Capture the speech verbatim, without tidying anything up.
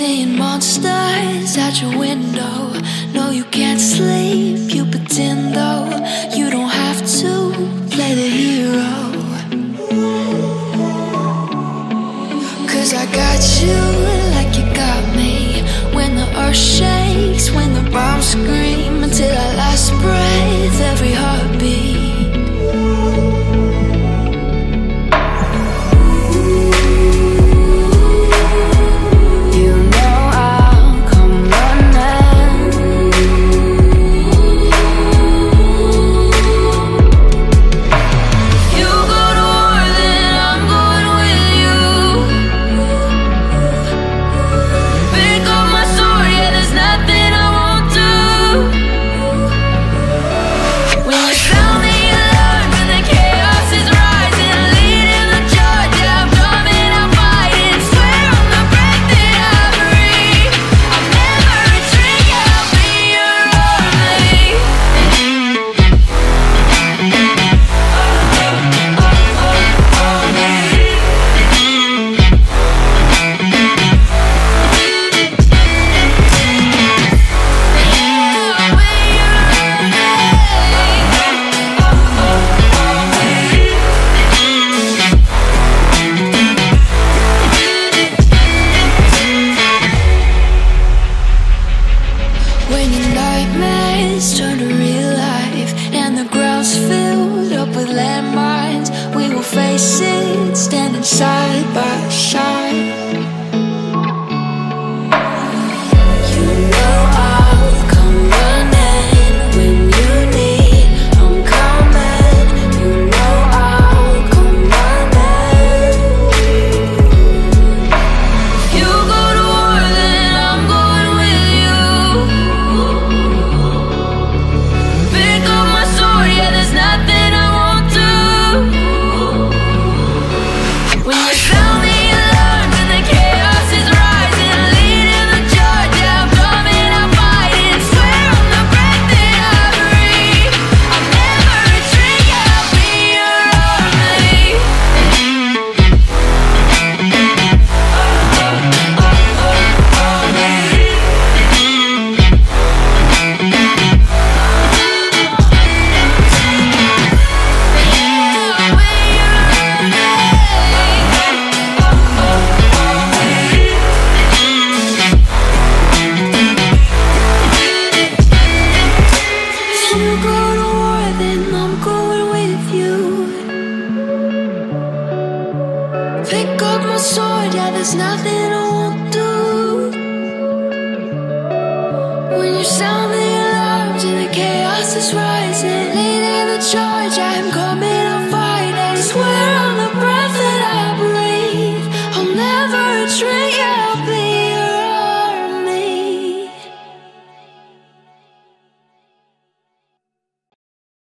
seeing monsters at your window. No, you can't sleep, you pretend though. You don't have to play the hero, 'cause I got you like you got me. When the earth shakes, when the bombs scream, until our last breath, every heartbeat. Turn to real life and the ground's filled up with landmines. We will face it, standing side by side. You know I'll come running when you need. I'm coming. You know I'll come running. If you go to war, then I'm going with you. Pick up my sword, yeah, there's nothing I won't do. When you sound the alarms and the chaos is rising, leading the charge, I'm coming, I'll fight. I swear on the breath that I breathe, I'll never retreat.